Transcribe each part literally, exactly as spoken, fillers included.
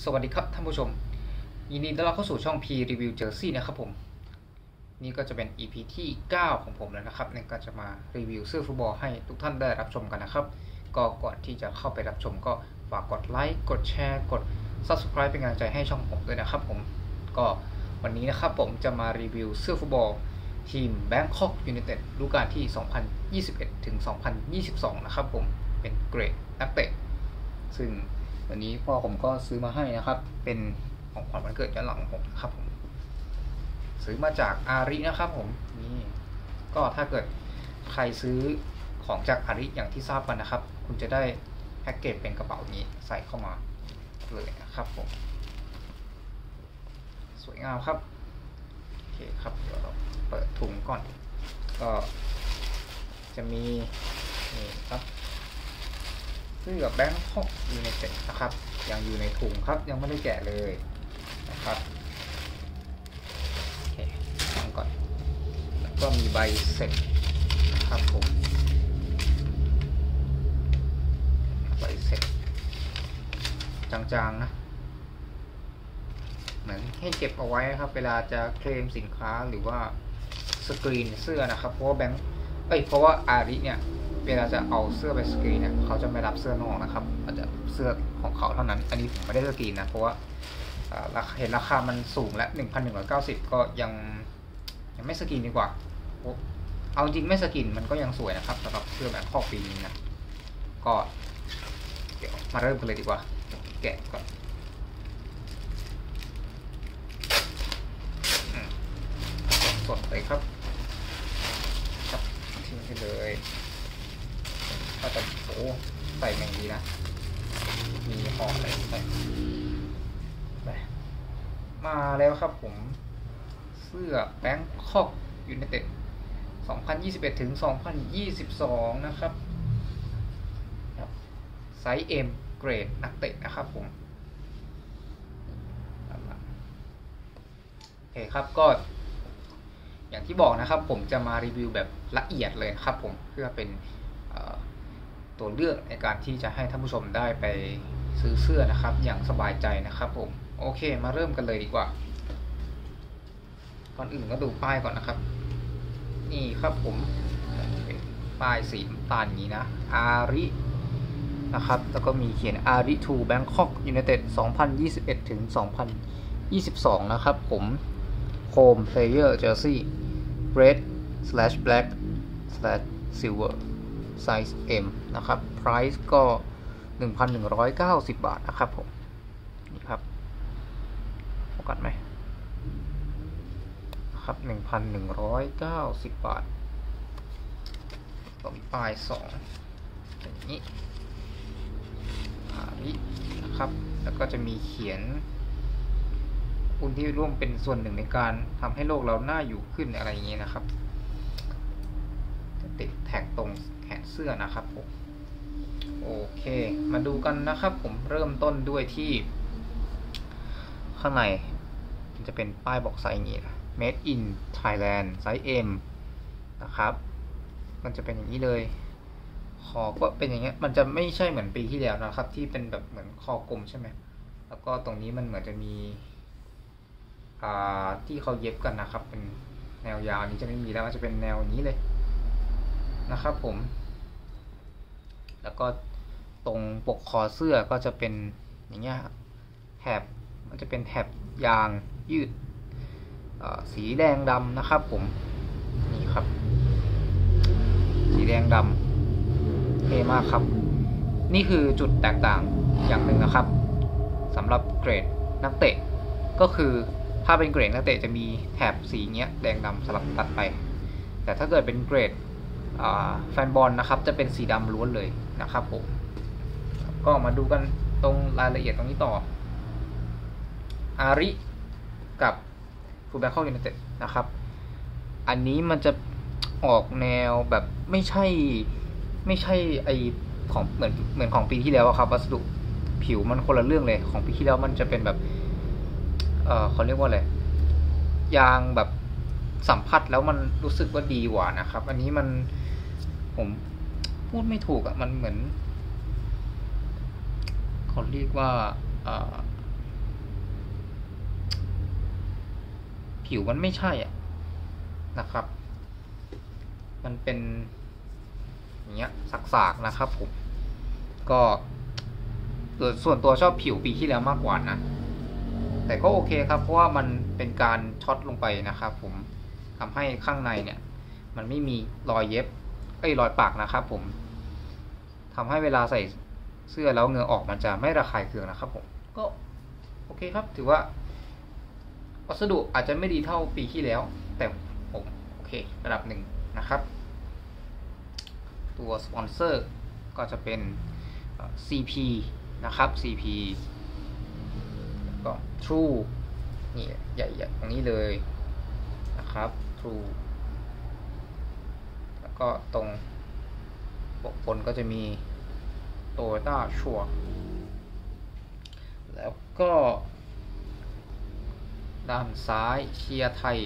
สวัสดีครับท่านผู้ชมยินดีต้อนรับเข้าสู่ช่อง P Review Jersey นะครับผมนี่ก็จะเป็น อี พี ที่เก้าของผมแล้วนะครับเนี่ยก็จะมารีวิวเสื้อฟุตบอลให้ทุกท่านได้รับชมกันนะครับก็ก่อนที่จะเข้าไปรับชมก็ฝากกดไลค์กดแชร์กด Subscribe เป็นกำลังใจให้ช่องผมด้วยนะครับผมก็วันนี้นะครับผมจะมารีวิวเสื้อฟุตบอลทีม Bangkok United ฤดูกาลที่ สองพันยี่สิบเอ็ด ถึง สองพันยี่สิบสอง นะครับผมเป็นเกรดนักเตะซึ่งวันนี้พ่อผมก็ซื้อมาให้นะครับเป็นของขวัญวันเกิดย้อนหลังของผมครับผมซื้อมาจากอารินะครับผมนี่ก็ถ้าเกิดใครซื้อของจากอาริอย่างที่ทราบกันนะครับคุณจะได้แพ็กเกจเป็นกระเป๋านี้ใส่เข้ามาเลยนะครับผมสวยงามครับโอเคครับเดี๋ยวเราเปิดถุงก่อนก็จะมีนี่ครับเสื้อ Bangkok United นะครับยังอยู่ในถุงครับยังไม่ได้แกะเลยนะครับโอเคฟังก่อนแล้วก็มีใบเสร็จนะครับผมใบเสร็จจางๆนะเหมือนให้เก็บเอาไว้ครับเวลาจะเคลมสินค้าหรือว่าสกรีนเสื้อนะครับเพราะว่าแบงค์เอ้ยเพราะว่าอาริเนี่ยเวลาจะเอาเสื้อไปสกรีนเนี่ยเขาจะไม่รับเสื้อนอกนะครับอาจจะเสื้อของเขาเท่านั้นอันนี้ผมไม่ได้สกรีนนะเพราะว่าเห็นราคามันสูงและ หนึ่งพันหนึ่งร้อยเก้าสิบ ก็ยังยังไม่สกรีนดีกว่าเอาจริงไม่สกรีนมันก็ยังสวยนะครับสำหรับเสื้อแบบข้อปีนี้นะก็เดี๋ยวมาเริ่มกันเลยดีกว่าแกะก่อนสดเลยครับครับทิ้งไปเลยก็จะโอ้ใส่แมงดีนะมีห่ออะไรใส่ไปมาแล้วครับผมเสื้อ Bangkok United สองพันยี่สิบเอ็ด ถึง สองพันยี่สิบสอง นะครับไซส์ M เกรดนักเตะนะครับผมโอเคครับก็อย่างที่บอกนะครับผมจะมารีวิวแบบละเอียดเลยครับผมเพื่อเป็นตัวเลือกในการที่จะให้ท่านผู้ชมได้ไปซื้อเสื้อนะครับอย่างสบายใจนะครับผมโอเคมาเริ่มกันเลยดีกว่าก่อนอื่นก็ดูป้ายก่อนนะครับนี่ครับผมเป็นป้ายสีน้ำตาลอย่างนี้นะอารินะครับแล้วก็มีเขียนอาริ to Bangkok United สองพันยี่สิบเอ็ด ถึง สองพันยี่สิบสอง นะครับผม Home Player Jersey Red slash Black slash Silver Size M นะครับ Price ก็ หนึ่งพันหนึ่งร้อยเก้าสิบ บาทนะครับผมนี่ครับโฟกัสไหมครับ หนึ่งพันหนึ่งร้อยเก้าสิบ บาทก็มีป้ายสองอย่างนี้อารินะครับแล้วก็จะมีเขียนคุณที่ร่วมเป็นส่วนหนึ่งในการทำให้โลกเราน่าอยู่ขึ้นอะไรอย่างนี้นะครับติดแท็กตรงแขนเสื้อนะครับผมโอเคมาดูกันนะครับผมเริ่มต้นด้วยที่ข้างในมันจะเป็นป้ายบอกไซส์อย่างนี้นะ Made in Thailand ไซส์ M นะครับมันจะเป็นอย่างนี้เลยคอก็เป็นอย่างเงี้ยมันจะไม่ใช่เหมือนปีที่แล้วนะครับที่เป็นแบบเหมือนคอกลมใช่ไหมแล้วก็ตรงนี้มันเหมือนจะมีอ่าที่เขาเย็บกันนะครับเป็นแนวยาวนี้จะไม่มีแล้วมันจะเป็นแนวนี้เลยนะครับผมแล้วก็ตรงปกคอเสื้อก็จะเป็นอย่างเงี้ยแถบมันจะเป็นแถบยางยืดสีแดงดำนะครับผมนี่ครับสีแดงดำเท่มากครับนี่คือจุดแตกต่างอย่างหนึ่งนะครับสำหรับเกรดนักเตะก็คือถ้าเป็นเกรดนักเตะจะมีแถบสีเงี้ยแดงดำสลับตัดไปแต่ถ้าเกิดเป็นเกรดแฟนบอลนะครับจะเป็นสีดำล้วนเลยนะครับผมก็มาดูกันตรงรายละเอียดตรงนี้ต่ออาริกับฟูแบงคอกยูไนเต็ดนะครับอันนี้มันจะออกแนวแบบไม่ใช่ไม่ใช่ไอของเหมือนเหมือนของปีที่แล้วครับวัสดุผิวมันคนละเรื่องเลยของปีที่แล้วมันจะเป็นแบบเออเขาเรียกว่าอะไรยางแบบสัมผัสแล้วมันรู้สึกว่าดีกว่านะครับอันนี้มันผมพูดไม่ถูกอ่ะมันเหมือนเขาเรียกว่าผิวมันไม่ใช่อ่ะนะครับมันเป็นอย่างเงี้ยสากๆนะครับผมก็ส่วนตัวชอบผิวปีที่แล้วมากกว่านะแต่ก็โอเคครับเพราะว่ามันเป็นการช็อตลงไปนะครับผมทำให้ข้างในเนี่ยมันไม่มีรอยเย็บไอ้รอยปากนะครับผมทำให้เวลาใส่เสื้อแล้วเหงื่อออกมันจะไม่ระคายเคืองนะครับผมก็โอเคครับถือว่าวัสดุอาจจะไม่ดีเท่าปีที่แล้วแต่ผมโอเคระดับหนึ่งนะครับตัวสปอนเซอร์ก็จะเป็น ซี พี นะครับ ซี พี ก็ True นี่ใหญ่ๆตรงนี้เลยนะครับ True แล้วก็ตรงปกบนก็จะมี Toyota Sure แล้วก็ด้านซ้ายเชียร์ไทย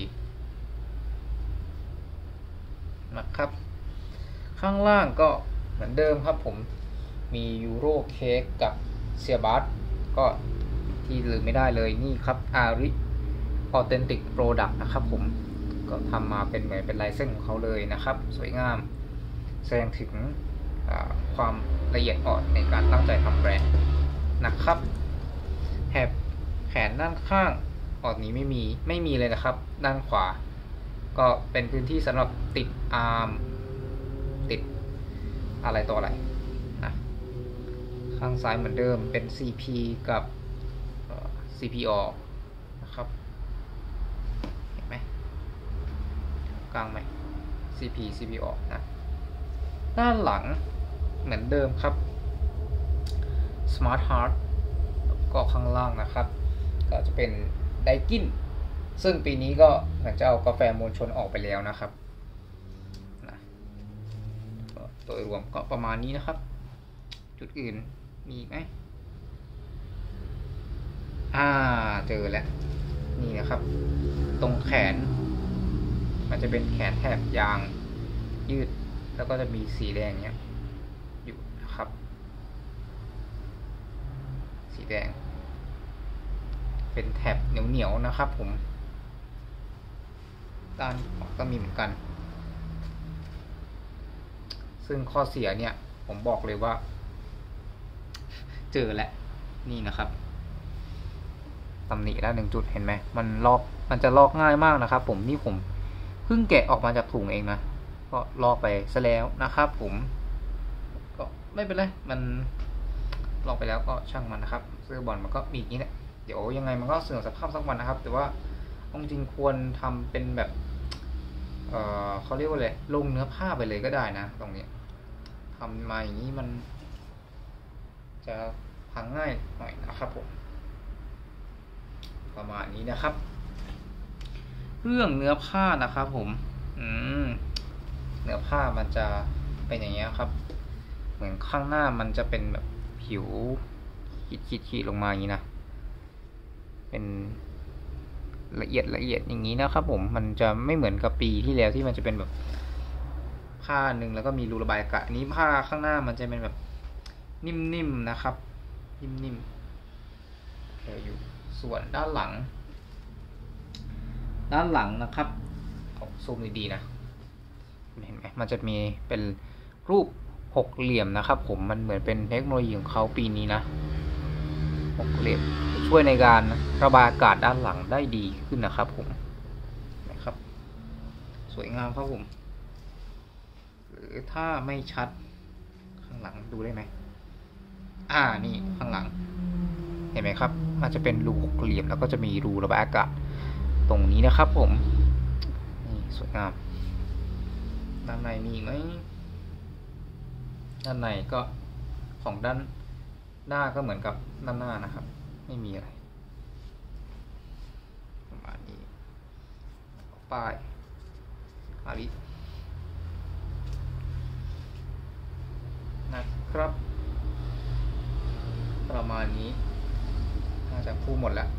นะครับข้างล่างก็เหมือนเดิมครับผมมียูโรเค้กกับเซียบัสก็ที่ลืมไม่ได้เลยนี่ครับอาริออเทนติกโปรดักต์นะครับผมก็ทำมาเป็นเหมือนเป็นลายเส้นของเขาเลยนะครับสวยงามแสดงถึงความละเอียดอ่อนในการตั้งใจทำแบรนด์นะครับแถบแขนด้านข้างออกนี้ไม่มีไม่มีเลยนะครับด้านขวาก็เป็นพื้นที่สำหรับติดอาร์มติดอะไรต่ออะไรนะข้างซ้ายเหมือนเดิมเป็น ซี พี กับ ซี พี อ นะครับเห็นไหมกลางไหม ซี พี ซี พี อ นะด้านหลังเหมือนเดิมครับ Smart Heart ก็ข้างล่างนะครับก็จะเป็นไดกินซึ่งปีนี้ก็เหมือนจะเอากาแฟมวลชนออกไปแล้วนะครับนะโดยรวมก็ประมาณนี้นะครับจุดอื่นมีไหมอ่าเจอแล้วนี่นะครับตรงแขนมันจะเป็นแขนแถบยางยืดแล้วก็จะมีสีแดงเนี้ยอยู่นะครับสีแดงเป็นแถบเหนียวๆนะครับผมด้านขวาก็มีเหมือนกันซึ่งข้อเสียเนี่ยผมบอกเลยว่าเจอแล้วนี่นะครับตำหนิด้านหนึ่งจุดเห็นไหมมันลอกมันจะลอกง่ายมากนะครับผมนี่ผมเพิ่งแกะออกมาจากถุงเองนะก็ลอกไปซะแล้วนะครับผมก็ไม่เป็นไรมันลอกไปแล้วก็ช่างมันนะครับเสื้อบอลมันก็มีอย่างนี้แหละเดี๋ยวยังไงมันก็เสื่อมสภาพสักวันนะครับแต่ว่าจริงๆควรทำเป็นแบบเออเขาเรียกว่าอะไรลงเนื้อผ้าไปเลยก็ได้นะตรงนี้ทำมาอย่างนี้มันจะพังง่ายหน่อยนะครับผมประมาณนี้นะครับเรื่องเนื้อผ้านะครับผมอืมเนื้อผ้ามันจะเป็นอย่างเงี้ยครับเหมือนข้างหน้ามันจะเป็นแบบผิวขีดๆลงมาอย่างนี้นะเป็นละเอียดละเอียดอย่างนี้นะครับผมมันจะไม่เหมือนกับปีที่แล้วที่มันจะเป็นแบบผ้าหนึ่งแล้วก็มีรูระบายอากาศอันนี้ผ้าข้างหน้ามันจะเป็นแบบนิ่มๆนะครับนิ่มๆแค่อยู่ส่วนด้านหลังด้านหลังนะครับของซูมดีๆนะเห็นไหมมันจะมีเป็นรูปหกเหลี่ยมนะครับผมมันเหมือนเป็นเทคโนโลยีของเขาปีนี้นะหกเหลี่ยมช่วยในการระบายอากาศด้านหลังได้ดีขึ้นนะครับผมนะครับสวยงามครับผมหรือถ้าไม่ชัดข้างหลังดูได้ไหมอ่านี่ข้างหลังเห็นไหมครับมันจะเป็นรูหกเหลี่ยมแล้วก็จะมีรูระบายอากาศตรงนี้นะครับผมนี่สวยงามด้านในมีไหมด้านในก็ของด้านหน้าก็เหมือนกับด้านหน้านะครับไม่มีอะไรประมาณนี้ป้ายอารินะครับประมาณนี้น่าจะพูดหมดแล้ว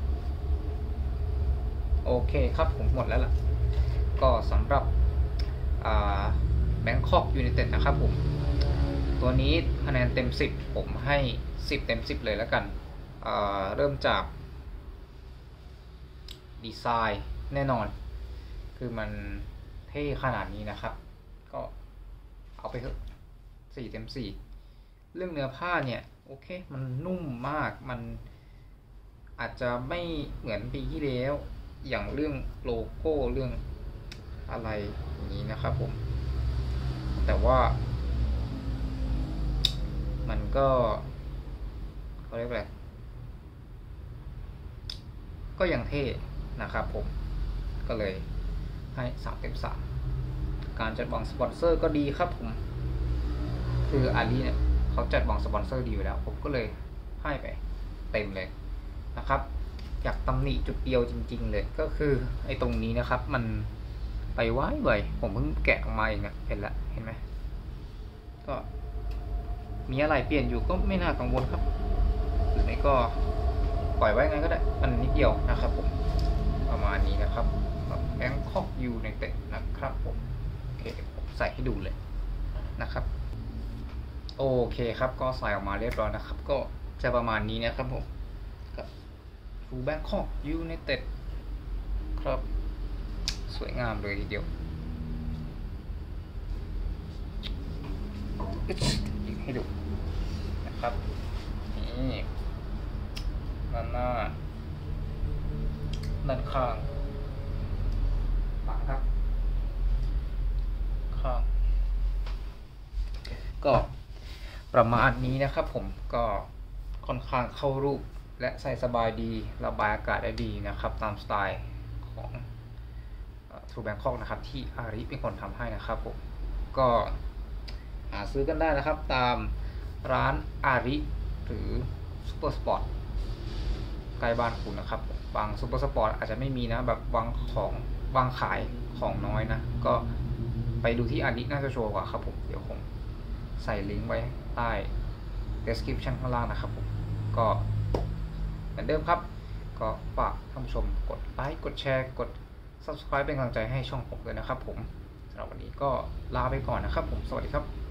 โอเคครับผมหมดแล้วล่ะก็สำหรับแบงคอกยูไนเต็ดนะครับผมตัวนี้คะแนนเต็มสิบผมให้สิบเต็มสิบเลยแล้วกัน เ, เริ่มจากดีไซน์แน่นอน คือมันเท่ขนาดนี้นะครับ ก็เอาไปเถอะสี่เต็มสี่เรื่องเนื้อผ้าเนี่ยโอเคมันนุ่มมากมันอาจจะไม่เหมือนปีที่แล้วอย่างเรื่องโลโก้เรื่องอะไรอย่างนี้นะครับผมแต่ว่ามันก็เขาเรียกอะไรก็ยังเท่นะครับผมก็เลยให้สามเต็มสามการจัดวางสปอนเซอร์ก็ดีครับผมคืออาลีเนี่ยเขาจัดวางสปอนเซอร์ดีอยู่แล้วผมก็เลยให้ไปเต็มเลยนะครับอยากตำหนิจุดเดียวจริงๆเลยก็คือไอ้ตรงนี้นะครับมันไปไว้ไวผมเพิ่งแกะออกมาเองนะเห็นละเห็นไหมก็มีอะไรเปลี่ยนอยู่ก็ไม่น่ากังวลครับหรือไม่ก็ปล่อยไว้งั้นก็ได้มันนิดเดียวนะครับผมประมาณนี้นะครับแบงคอกยูไนเต็ดนะครับผมโอเคผมใส่ให้ดูเลยนะครับโอเคครับก็ใส่ออกมาเรียบร้อยนะครับก็จะประมาณนี้นะครับผมกับฟูแบงคอกยูไนเต็ดครับสวยงามเลยทีเดียวยิงให้ดูนะครับนี่ด้านหน้าด้านข้างหลังครับข้างก็ประมาณนี้นะครับผมก็ค่อนข้างเข้ารูปและใส่สบายดีระบายอากาศได้ดีนะครับตามสไตล์ของทูแบงคอกนะครับที่อาริเป็นคนทำให้นะครับผมก็หาซื้อกันได้นะครับตามร้านอาริหรือซูเปอร์สปอร์ตใกล้บ้านคุณนะครับบางซูเปอร์สปอร์ตอาจจะไม่มีนะแบบวางของวางขายของน้อยนะก็ไปดูที่อาริน่าจะโชว์กว่าครับผมเดี๋ยวผมใส่ลิงก์ไว้ใต้ description ข้างล่างนะครับผมก็เหมือนเดิมครับก็ฝากท่านผู้ชมกดไลค์กดแชร์กด ซับสไครบ์ เป็นกำลังใจให้ช่องผมด้วยนะครับผมสำหรับวันนี้ก็ลาไปก่อนนะครับผมสวัสดีครับ